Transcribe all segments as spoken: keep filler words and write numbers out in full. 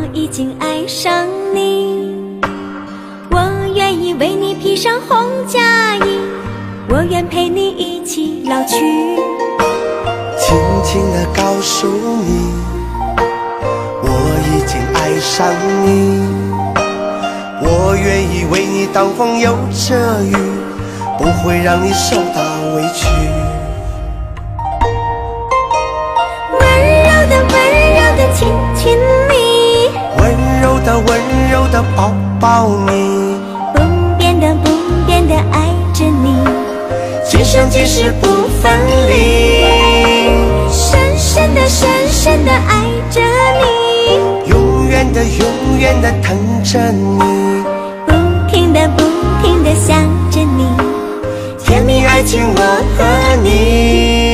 已经爱上你，我愿意为你披上红嫁衣，我愿陪你一起老去。 轻轻地告诉你，我已经爱上你，我愿意为你挡风又遮雨，不会让你受到委屈。 温柔的温柔的亲亲你， 温柔的温柔的抱抱你， 不变的不变的爱着你， 今生今世不分离， 深深的深深的爱着你， 永远的永远的疼着你， 不停的不停的想着你， 甜蜜爱情我和你，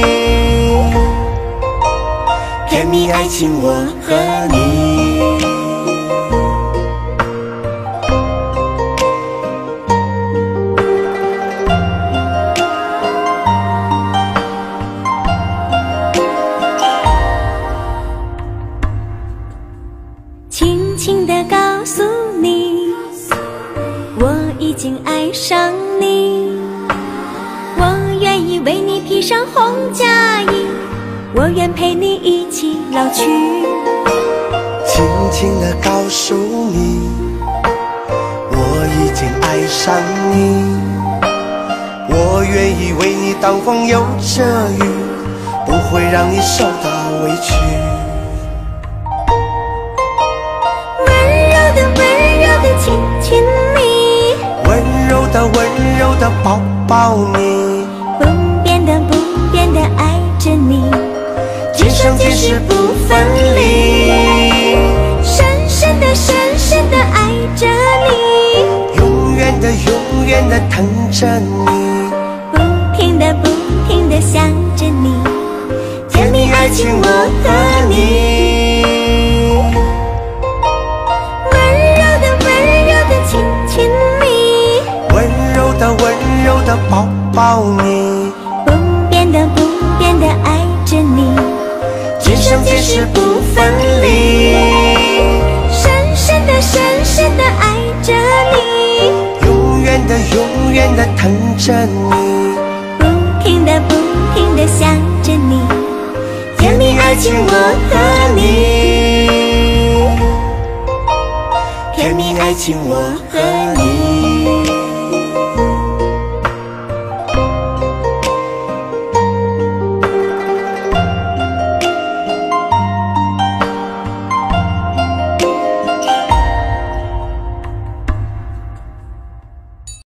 甜蜜爱情我和你。 轻轻地告诉你，我已经爱上你，我愿意为你披上红嫁衣，我愿陪你一起老去。 轻轻地告诉你，我已经爱上你，我愿意为你挡风又遮雨，不会让你受到委屈。 亲亲你， 温柔的温柔的抱抱你， 不变的不变的爱着你， 今生今世不分离， 深深的深深的爱着你， 永远的永远的疼着你， 不停的不停的想着你， 甜蜜爱情我和你。温柔的抱抱你， 不变的不变的爱着你， 今生今世不分离， 深深的深深的爱着你， 永远的永远的疼着你， 不停的不停的想着你， 甜蜜爱情我和你，甜蜜爱情我和你。